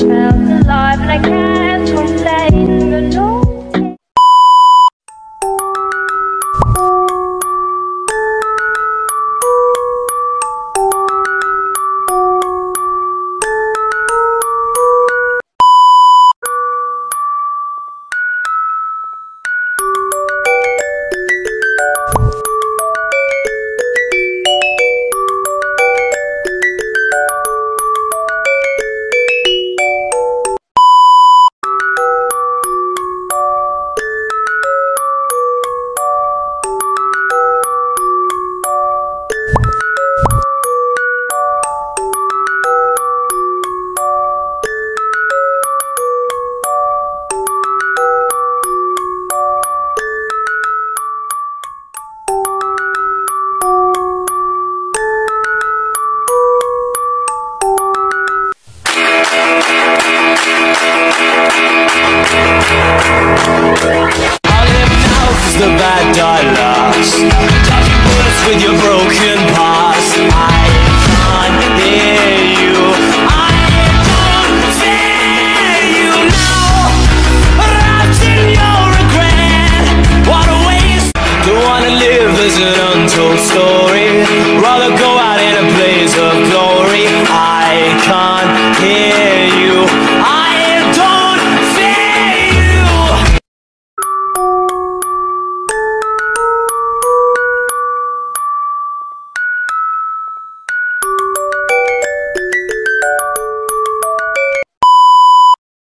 felt alive and I can't complain, but no. The bad die last, dodging bullets with your broken past. I can't hear you, I don't fear you now. Wrapped in your regret, what a waste. Don't wanna live as an untold story, rather go out in a blaze of glory.